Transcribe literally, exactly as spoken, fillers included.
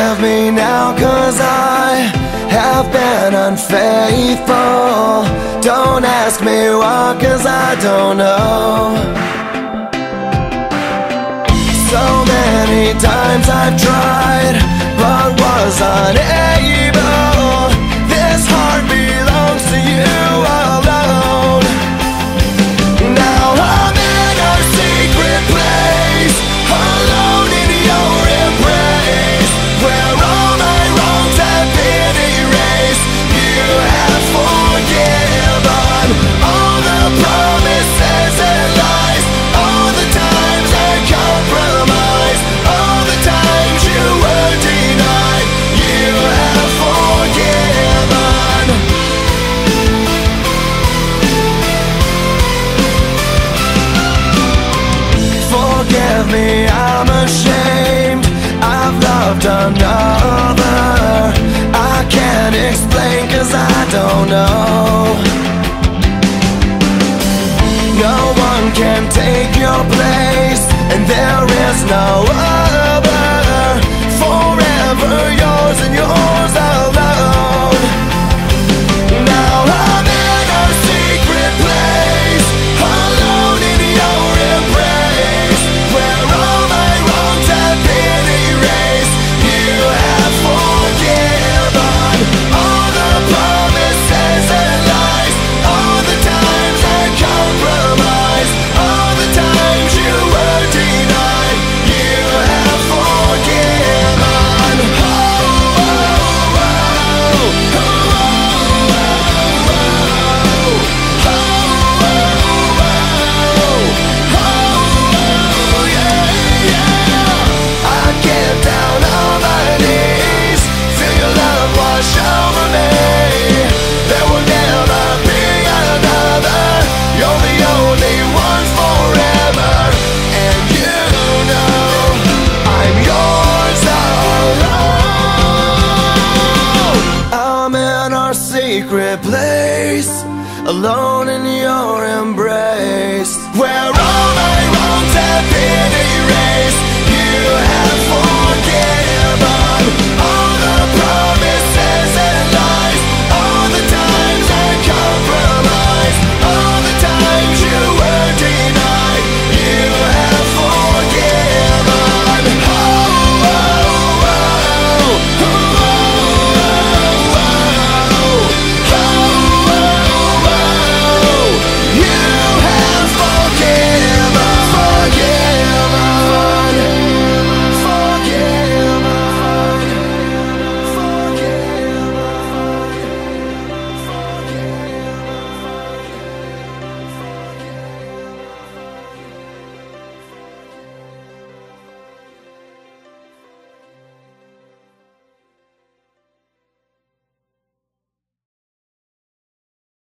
Forgive me now, 'cause I have been unfaithful. Don't ask me why, 'cause I don't know. So many times I've tried, but was unable. This heart belongs to you alone. Now I'm in our secret place, alone in your embrace, where all my wrongs have been erased. You have forgiven all the promises and lies, all the times I compromised, all the times you were denied. You have forgiven. Forgive me, I'm ashamed. I've loved another. I can't explain, 'cause I don't know. No one can take your place, and there is no other. Forever yours and yours alone. Now I'm in our secret place, alone in your embrace, where all my wrongs have been erased. You have forgiven all the promises and lies, all the times I compromised, all the times you were denied. You have forgiven. Oh, oh, oh, oh, oh, oh, oh, oh, yeah, yeah. I get down on my knees, feel your love wash over me. There will never be another. You're the only one forever, and you know I'm yours alone. I'm in our secret place, alone